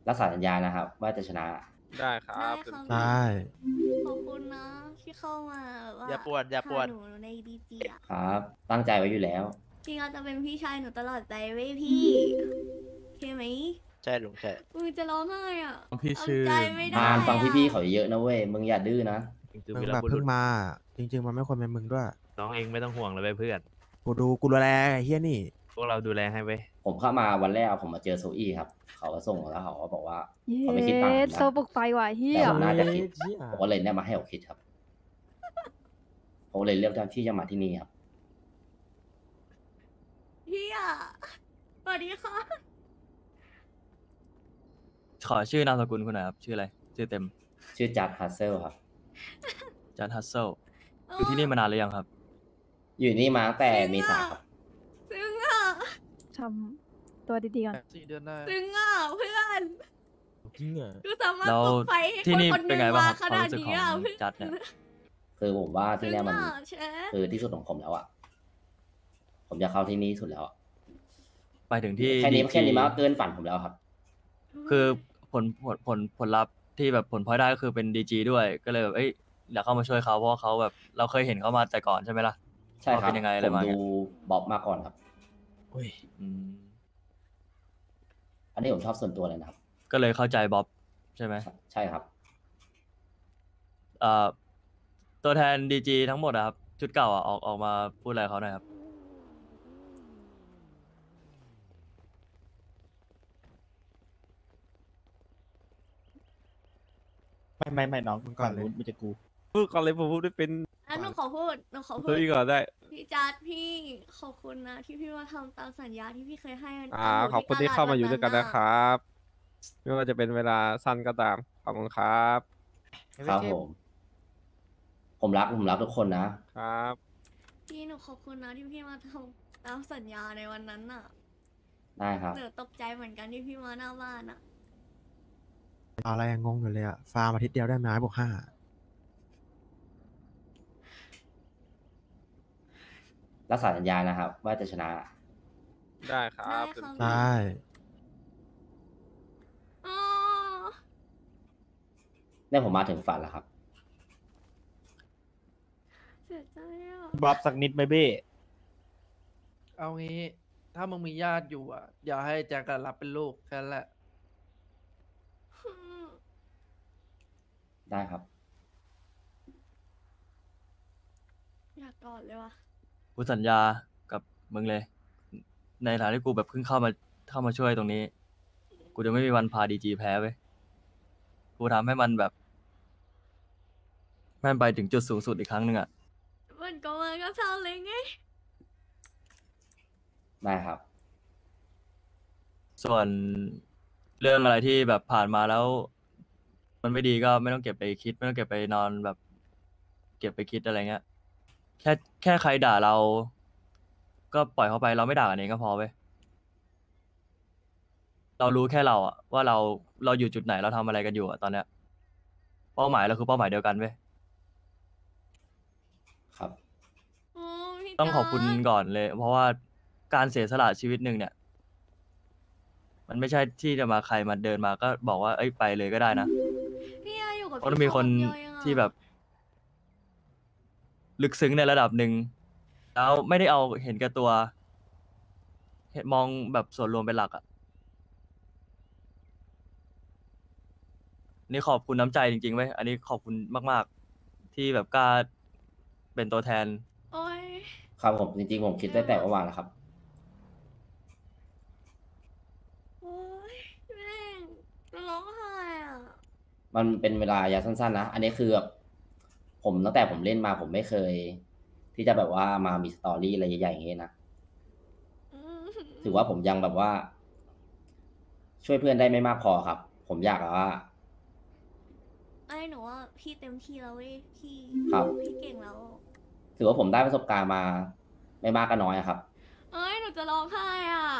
รักษาสัญญานะครับว่าจะชนะได้ครัได้บค่ะใช่ขอบคุณนะที่เข้ามาแบบว่าอย่าปวดอย่าปวดหนูในดีจีอ่ะครับตั้งใจไว้อยู่แล้วจริงๆอาจจะเป็นพี่ชายหนูตลอดใจเว้ยพี่โอเคไหมใช่ลุงใช่มึงจะร้องไห้อ่ะพี่ชื่อทำใจไม่ได้มานฟังอะพี่ๆเขาเยอะนะเว้ยมึงอย่าดื้อนะมึงแบบเพิ่งมา จริง ๆ มันไม่ควรเป็นมึงด้วยน้องเองไม่ต้องห่วงเลยเว้ยเพื่อนกูดูแลไอ้เฮียนี่พวกเราดูแลให้เว้ยผมเข้ามาวันแรกผมมาเจอโซอี้ครับเขาก็ส่งแล้วเขาก็บอกว่าเย้เขาไม่คิดตังค์ผมโซนะบุกไฟว่ะเฮีแต่ยผมน่าจะคิดผมก็เลยได้มาให้เขาคิดครับผมเลยเลือกที่จะมาที่นี่ครับพี่อ่ะสวัสดีค่ะขอชื่อนามสกุลคุณหน่อยครับ ชื่ออะไร ชื่อเต็มชื่อจัดฮัสเซลครับจันฮัสเซลอยู่ที่นี่มานานหรือยังครับอยู่นี่มาตั้งแต่เมษาครับซึ้งอ่ะทำตัวดีๆก่อน 4 เดือนได้ซึ้งอ่ะเพื่อนจริงเหรอกูสามารถแล้วปลุกไฟให้ที่คนนี่คนหเป็นนึ่งไงบ้างมาครับขความนาดรู้สึกของนี้อ่ะเพื่อนจัดเนี่ยคือผมว่าที่เนี่ยมันซึ้งอะเชฟคือที่สุดของผมแล้วอะผมจะเข้าที่นี่สุดแล้วอะไปถึงที่แค่นี้ DG แค่นี้มันก็เกินฝันผมแล้วครับคือผลลัพธ์ที่แบบผลพลอยได้ก็คือเป็นดีจีด้วย ก็เลยแบบเอ้ยอยากเข้ามาช่วยเขาเพราะว่าเขาแบบเราเคยเห็นเขามาแต่ก่อนใช่ไหมล่ะใช่ครับว่าเป็นยังไงอะไรผมมาดูเงี้ยบ๊อบมาก่อนครับอืมอันนี้ผมชอบส่วนตัวเลยนะครับก็เลยเข้าใจบ๊อบใช่ไหมใช่ครับเอ่อตัวแทนดีจีทั้งหมดอะครับ ชุดเก่าอะออกมาพูดอะไรเขาหน่อยครับไม่น้องมึงก่อนเลยไม่จะกูพูดก่อนเลยผมพูดได้เป็นอ่ะหนูขอพูดหนูขอพูดเฮ้ยก่อนได้พี่จัดพี่ขอบคุณนะที่พี่มาทำตามสัญญาที่พี่เคยให้กันขอบคุณที่เข้ามาอยู่ด้วยกันนะครับ ไม่ว่าจะเป็นเวลาสั้นก็ตาม ขอบคุณครับครับผม ผมรักทุกคนนะครับพี่หนูขอบคุณนะที่พี่มาทำตามสัญญาในวันนั้นน่ะได้ครับหนูตกใจเหมือนกันที่พี่มาหน้าบ้านอ่ะอะไรยังงงอยู่เลยอะฟาร์มอาทิตย์เดียวได้ไม้บวก 5 รักษาสัญญานะครับ ว่าจะชนะได้ครับได้ครับใช่อ๋อเนี่ยผมมาถึงฝันแล้วครับเสียใจอ่ะบัฟสักนิดไหมเบ้เอางี้ ถ้ามึงมีญาติอยู่อ่ะ อย่าให้แจ็คอะรับเป็นลูกแค่นั้นแหละได้ครับอยากกอดเลยว่ะกูสัญญากับมึงเลย ในฐานะที่กูแบบเพิ่งเข้ามาช่วยตรงนี้ กูจะไม่มีวันพาดีจีแพ้เว้ยกูทำให้มันแบบแม่นไปถึงจุดสูงสุดอีกครั้งหนึ่งอะมันก็มาก็เท่าเลยไงได้ครับส่วนเรื่องอะไรที่แบบผ่านมาแล้ว มันไม่ดีก็ไม่ต้องเก็บไปคิด ไม่ต้องเก็บไปนอนแบบ เก็บไปคิดอะไรเงี้ย แค่ใครด่าเรา ก็ปล่อยเขาไปเราไม่ด่ากันเองก็พอเว้ยเรารู้แค่เราอะว่าเราอยู่จุดไหนเราทำอะไรกันอยู่อะตอนเนี้ย เป้าหมายเราคือเป้าหมายเดียวกันเว้ยครับโอ้พี่ต้องขอบคุณจัดก่อนเลย เพราะว่าการเสียสละชีวิตหนึ่งเนี่ย มันไม่ใช่ที่จะมาใครมาเดินมาก็บอกว่าเอ้ยไปเลยก็ได้นะพี่อะอยู่กับเพราะต้องมีพี่คนเดียวเองอะที่แบบ ลึกซึ้งในระดับหนึ่งแล้วไม่ได้เอาเห็นแก่ตัวเห็นมองแบบส่วนรวมเป็นหลักอ่ะนี่ขอบคุณน้ำใจจริงๆเว้ยอันนี้ขอบคุณมากๆ ที่แบบกล้าเป็นตัวแทนโอ้ยครับผมจริงๆผมคิดได้แต่เมื่อวานแล้วครับโอ้ยแม่งร้องไห้อ่ะมันเป็นเวลาระยะสั้นๆนะ อันนี้คือแบบผมตั้งแต่ผมเล่นมาผมไม่เคย ที่จะแบบว่ามามีสตอรี่อะไรใหญ่ๆอย่างเงี้ยนะ ถือว่าผมยังแบบว่า ช่วยเพื่อนได้ไม่มากพอครับ ผมอยากแบบว่าไอ้หนูว่าพี่เต็มที่แล้วเว้ยพี่ครับพี่เก่งแล้วถือว่าผมได้ประสบการณ์มาไม่มากก็น้อยอะครับเอ้ยหนูจะร้องไห้อ่ะ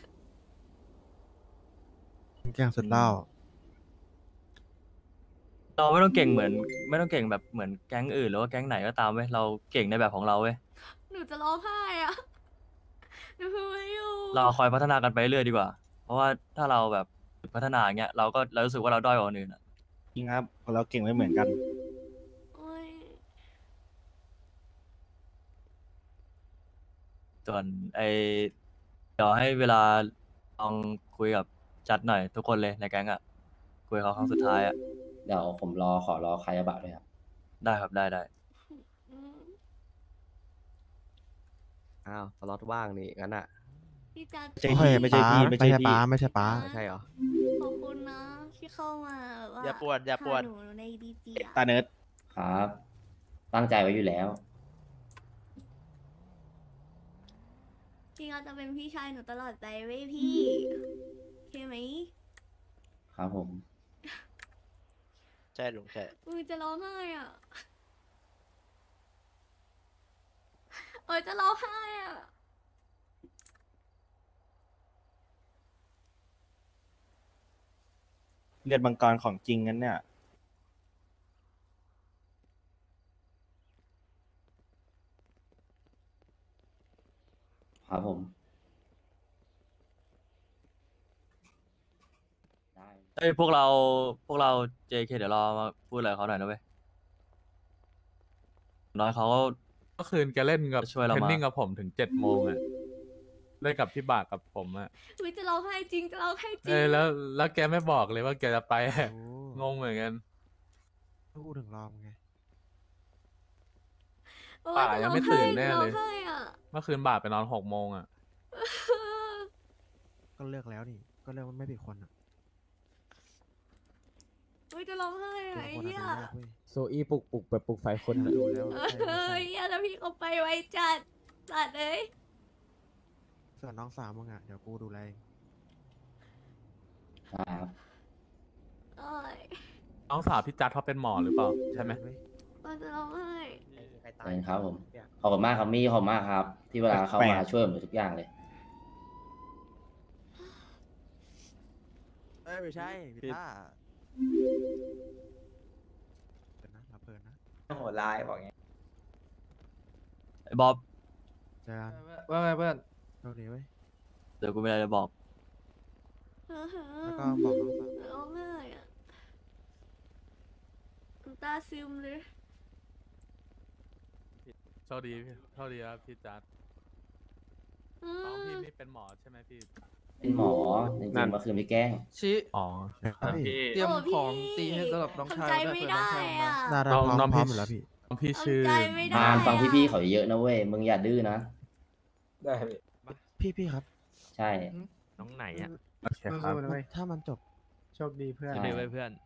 แกล้งสุดเล่าเราไม่ต้องเก่งเหมือน ไม่ต้องเก่งแบบเหมือนแก๊งอื่นหรือว่าแก๊งไหนก็ตามเว้ยเราเก่งในแบบของเราเว้ยหนูจะร้องไห้อ่ะหนูพูดไม่อยู่เราคอยพัฒนากันไปเรื่อยดีกว่า เพราะว่าถ้าเราแบบพัฒนาอย่างเงี้ยเรารู้สึกว่าเราด้อยกว่าคนอื่นอะจริงครับเราเก่งไม่เหมือนกันโอ้ยส่วนเดี๋ยวให้เวลาลองคุยกับจัดหน่อยทุกคนเลยในแก๊งอะคุยกับเขาครั้งสุดท้ายอะเดี๋ยวผมขอรอคายาบะด้วยครับได้ครับได้อืมอ้าวสล็อตว่างนี่งั้นอ่ะพี่จัดไม่ใช่พี่ไม่ใช่พี่ไม่ใช่พี่ป้าไม่ใช่ป้าไม่ใช่เหรอขอบคุณนะที่เข้ามาแบบว่าอย่าปวดอย่าปวดหนูในดีจีตาเนิร์ดครับ ตั้งใจไว้อยู่แล้วพี่ก็จะเป็นพี่ชายหนูตลอดไปเว้ยพี่โอเคไหมครับผมใช่ลุงใช่มือจะร้องไห้อ่ะเออจะร้องไห้อ่ะเลือดมังกรของจริงงั้นเนี่ยครับผม ได้เอ้ยพวกเรา JK เดี๋ยวรอมาพูดอะไรกับเขาหน่อยนะเว้ยน้อยเขาก็เมื่อคืนแกเล่นกับช่วยเราเทรนมานิ่งกับผมถึง7 โมงอ่ะเล่นกับพี่บากกับผมอ่ะมือจะร้องไห้จริงจะร้องไห้จริเอง อแล้วแกไม่บอกเลยว่าแกจะไปอะโอ้งงเหมือนกันพูดถึงรอมไงโอ๊ยป่ายังไม่ตื่นแน่เลยจะร้องไห้อ่ะเมื่อคืนบากไปนอน6 โมงอ่ะก็เลือกแล้วนี่ ก็เลือกว่าไม่ผิดคนอ่ะมือจะร้องไห้อ่ะไอ้คนเหี้ยอ่ะดูยากเว้ยโซอี้ปลุกไฟคนดูแล้วเอใช่ไม่อใช่เหี้ยแล้วพี่เขาไปไวจัดเลยส่วนน้องสาวมึงอ่ะ เดี๋ยวกูดูแลเองครับโอ้ยน้องสาวพี่จัดเขาเป็นหมอหรือเปล่าใช่ไหมเว้ยมือจะร้องไห้เชิญครับผม ขอบคุณมากครับมี่ขอบคุณมากครับ ที่เวลาเข้ามาช่วยผมทุกอย่างเลยเอ้ยไม่ใช่พี่ต้าเดี๋ยวนะรับเพลินนะโหดร้ายบอกไงไอ้บ๊อบเจอกันว่าไงเพื่อนโชคดีเว้ยเดี๋ยวกูมีอะไรจะบอกแล้วก็บอกน้องสาวร้องไห้อ่ะน้ำตาซึมเลยโชคดีครับพี่จัดน้องพี่นี่เป็นหมอใช่ไหมพี่เป็นหมอจริงๆเมื่อคืนไม่แกล้งชิอ๋อครับพี่เตรียมโพี่ของตีให้สำหรับน้องชายทำใจด้วยไม่เผื่อน้องได้ชายมาอ่ะได้ได้น้องพร้อมน้องพร้อมพี่อยู่แล้วพี่น้องพี่ชื่อทำใจไม่ได้นานฟังอะพี่ๆเขาเยอะนะเว้ย มึงอย่าดื้อนะได้พี่ครับใช่น้องไหนอ่ะโอเคครับถ้ามันจบโชคดีเพื่อนใช่เดี๋ยวไปเพื่อน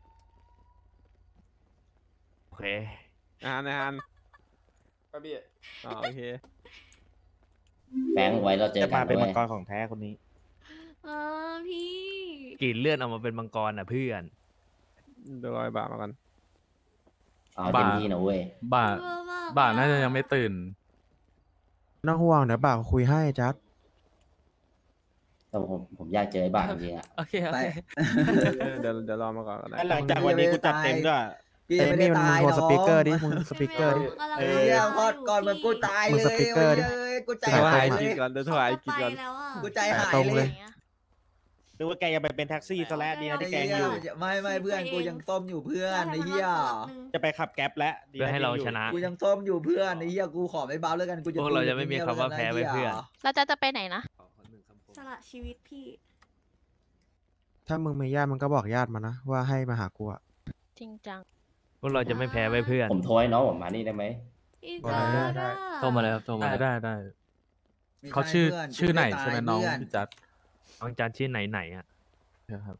โอเคอ่านป้าบี้อ๋อโอเคแฟงไว้เราเจอจะกัมาน เป็นด้วมัยงกรของแท้คนนี้พี่กรีดเลือดออกมาเป็นมังกรอ่ะเพื่อนดูรอยบามากันเอาเต็มที่นะเว้ยบ่าเวอร์มากบ่าน่าจะยังไม่ตื่นน้องห่วงเดี๋ยวบ่าวคุยให้จัดแต่ผมอยากเจอไอ้บ้าจริงๆอ่ะโอเคโอไปเคเดี๋ยวรอมาก่อนก็ได้หลังจากวันนี้กูจัดเต็มด้วยพี่เอ้ยไม่นี่ได้มันตายโทรน้สองปีกเกอร์ดิ มึงสปีกเกอร์ดิเออพอดก่อนมันกูตายมึเลงสยปีกเกอร์ดิเอ้ยกูใจถวาหาย ยกิเลนยก่อนเดี๋ยวถวายกินก่อนกูใจหายตรงเลยนึกว่าแกจะไปเป็นแท็กซี่ซะแล้วดีนะที่แกอยู่ไม่เพื่อนกูยังต้มอยู่เพื่อนไอ้เหี้ยจะไปขับแก๊ปแล้วดีเพื่อนะให้ที่เราอยู่ชนะกูยังต้มอยู่เพื่อนไอ้เหี้ยกูขอไม่เบาแล้วกันกูจะพวกเราจะไม่มีคำว่าแพ้ไว้เพื่อนเราจะไปไหนนะสละชีวิตพี่ถ้ามึงมีญาติมึงก็บอกญาติมานะ ว่าให้มาหากูอ่ะจริงจังพวกเราจะไม่แพ้ไว้เพื่อนผมโทรให้น้องผมมานี่ได้ไหมพี่ได้จัดโทรมาเลยครับโทรมาได้เลยได้ไม่เขาใชื่อพื่ชื่อไหนกูใช่ไหมตายน้องเพื่พี่จัดน้องจันชื่อไหนอ่ะครับ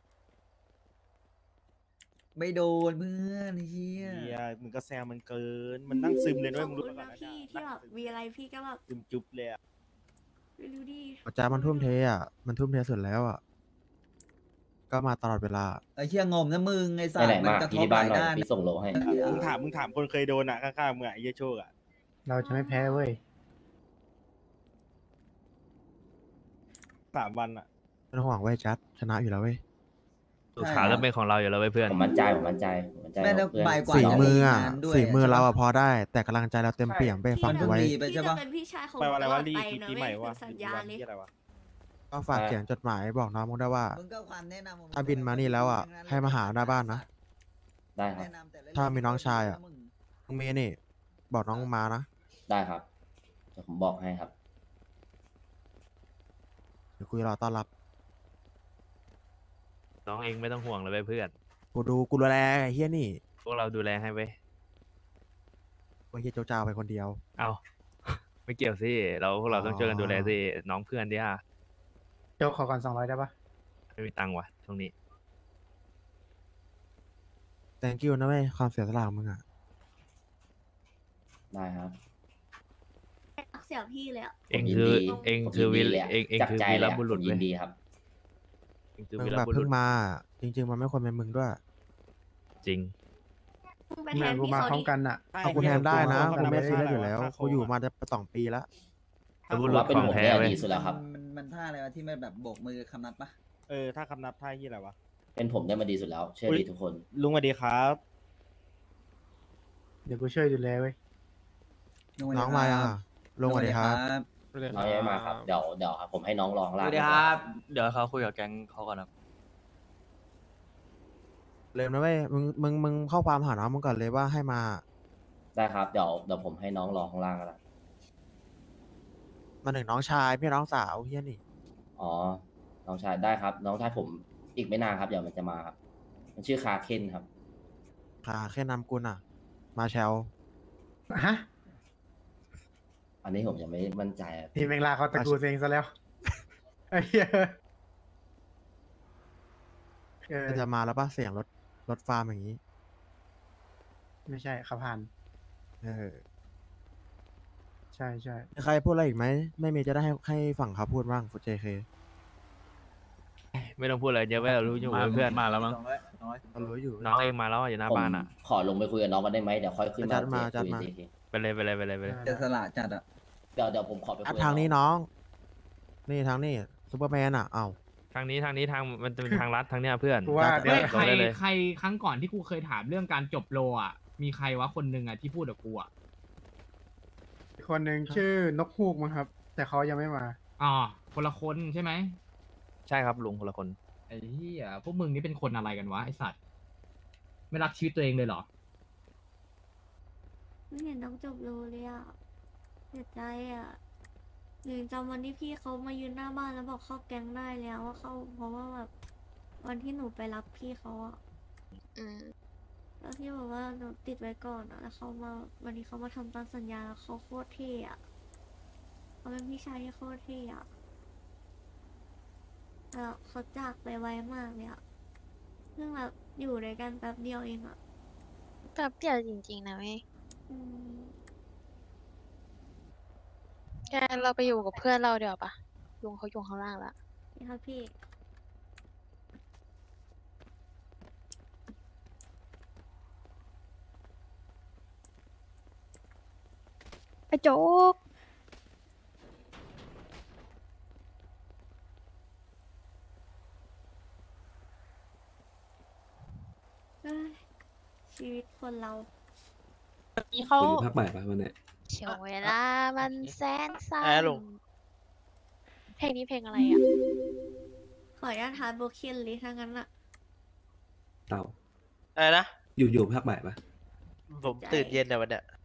ไม่โดนเพื่อนไอ้เหี้ยเฮียมึงก็แซวมันเกิน มันนั่งซึมเลยขด้วอย บมึงคุรู้ณปะก่อนะนพี่ที่แบบมีอะไรพี่ก็แบบซึมจุ๊บเลยอะไม่รู้ดิจ้ามันทุ่มเทอ่ะ มันทุ่มเทสุดแล้วอ่ะ ก็มาตลอดเวลาไอ้เหี้ยงมนะมึงไอ้สัไปตไหนว์มันมากระทพี่บที่หบ้านลายหน่อยด้านพี่ส่งโลให้มึงถามคนเคยโดนอะข้างๆมึงอะไอ้เหี้ยโชคอะเราจะไม่แพ้เว้ย3 วันอะไม่ต้องห่วงเว้ยจัด ชนะอยู่แล้วเว้ยสุดท้ายก็เป็นของเราอยู่แล้วเว้ยเพื่อนผมมั่นใจว่าแม่งแล้วเพื่อนใบกว่าฝีมืออ่ะจะได้งานด้วยฝีมือเราใช่อ่ะปะพอได้ แต่กำลังใจเราเต็มเปี่ยมไปฟังมันกูต้องไว้รีไปพี่ใช่จะปะเป็นพี่ชายของแปลว่าอะไรตลวะดรีไปปีนะปีเว้ใหม่ยวะสัญญาเลยเหี้ยอะไรวะก็ฝากเขียนจดหมายบอกน้องมึงได้วยว่ามึงก็ความแนะนำของมึงถ้าบินมานี่แล้วอ่ะทั้งนั้นให้มาหาหน้าบ้านนะได้ครับแนะนำแต่ละถ้ามีน้องชายอะมึงมึงมีนี่ บอกน้องมึงมานะได้ครับเดี๋ยวผมบอกให้ครับเดี๋ยวกูรอต้อนรับน้องเองไม่ต้องห่วงเลยเว้ยเพื่อนกูดูแลไอ้เฮียนี่พวกเราดูแลให้เว้ยกูเฮียเจ้าๆไปคนเดียวเอา ไม่เกี่ยวสิพวกเราต้องช่วยกันดูแลสิน้องเพื่อนดิฮะโจ๊กขอก่อน200ได้ปะไม่มีตังค์ว่ะช่วงนี้ thank you นะเว้ยความเสียสละของมึงอ่ะได้ครับรักเสียพี่เลยอ่ะเองผมยินคือดีเองผมคือยินวีดีเลยอะเองจากคือใจวีเลรยอะบุรุษผมยิเว้นยดีครับเองคือมึวีงรแบบบุรุเพิ่งษมา จริง ๆ มันไม่ควรเป็นมึงด้วยจริงมึงไปเหแทมือนนกูพี่มาเขาพร้อมดิกันอ่ะเอากูแทนได้นะ กูไม่ซีเรียสอยู่แล้แล้ว กูอยู่มาจะ2 ปีแล้วบุผมรุษว่าเป็นของผมแท้เนี่ยเว้ยดีสุดแล้วครับมันท่าอะไรวะที่มันแบบโบกมือคำนับปะถ้าคำนับท่าที่อะไรวะเป็นผมเนี่ยมาดีสุดแล้ว เชื่อดีทุกคนลุงสวัสดีครับ เดี๋ยวกูช่วยดูแลเว้ยน้องมายังอ่ะลงสวัสดีครับน้องยังไม่มาครับ เดี๋ยวครับผมให้น้องรองล่างเดี๋ยวเขาคุยกับแก๊งเขาก่อนครับเริ่มนะเว้ย มึงเข้าความหาน้องมึงก่อนเลยว่าให้มาได้ครับ เดี๋ยวผมให้น้องรองข้างล่างก็ได้มาถึงน้องชายพี่น้องสาวเฮียนี่อ๋อ น้องชายได้ครับ น้องชายผมอีกไม่นานครับ เดี๋ยวมันจะมาครับ มันชื่อคาเคนครับค่ะแค่นำกุลอ่ะ มาแชลฮะอันนี้ผมยังไม่มั่นใจครับทีมแมงลาเขาตะกูเองซะแล้วไอ้เหี้ยจะมาแล้วป่ะเสียงรถฟาร์มอย่างนี้ไม่ใช่ขับผ่านเออใช่ใช่มีใครพูดอะไรอีกไหม ไม่มีจะได้ให้ฝั่งเขาพูดบ้างฟุตเจเคไม่ต้องพูดอะไรเยอะไว้เรารู้อยู่เว้ยเพื่อนมาแล้วมั้งเรารู้อยู่น้องเองมาแล้วอะอยู่หน้าผมบ้านอ่ะขอลงไปคุยกับน้องกันได้ไหมเดี๋ยวค่อยขึ้นจัดมาคุยจัดมาอีกทีไปเลยไปเลยไปเลยไปเลยจะสละจัดอ่ะเดี๋ยวผมขอไปคุยกับทางนี้น้อง นี่ทางนี้ซูเปอร์แมนอ่ะ เอ้าทางนี้ทางมันจะเป็นทางลัดทางเนี้ยเพื่อนกูว่าจัดเดี๋ยวใครเลยใครครั้งก่อนที่กูเคยถามเรื่องการจบโลอ่ะ มีใครวะคนหนึ่งอ่ะที่พูดกับกูอ่ะคนหนึ่งชื่อนกฮูกมั้งครับ แต่เขายังไม่มาอ๋อคนละคนใช่ไหมใช่ครับลุงคนละคนไอ้เหี้ยพวกมึงนี่เป็นคนอะไรกันวะไอสัตว์ ไม่รักชีวิตตัวเองเลยเหรอไม่เห็นต้องจบโลเลยอ่ะเสียใจอ่ะหนึ่งจำวันที่พี่เขามายืนหน้าบ้านแล้วบอกเข้าแก๊งได้แล้วว่าเข้าเพราะว่าแบบวันที่หนูไปรับพี่เขาอ่ะอืมแล้วที่บอกว่าหนูติดไว้ก่อนอะแล้วเขามาวันนี้เขามาทำตามสัญญาแล้วเขาโคตรเท่อะเขาเป็นพี่ชายที่โคตรเท่อะแล้วเขาจากไปไวมากเลยอะเพิ่งแบบอยู่ด้วยกันแป๊บเดียวเองอะแป๊บเดียวจริงๆนะเว้ยอืมแกเราไปอยู่กับเพื่อนเราเดี๋ยวาปะลุงเขาอยู่ข้างล่างละนี่ครับพี่ไอ้โจ๊กเอ้ยชีวิตคนเรานี่เขาพักใหม่ปะวันนี้เฉียวเวลามันแสนสั้แอะนลุงเพลงนี้เพลงอะไรอ่ะขออนุญาตทานโบเคนเลยถ้างั้นอะเต่าอะไรนะอยู่พักใหม่ปะผมตื่นเย็นแต่วันเนี้ย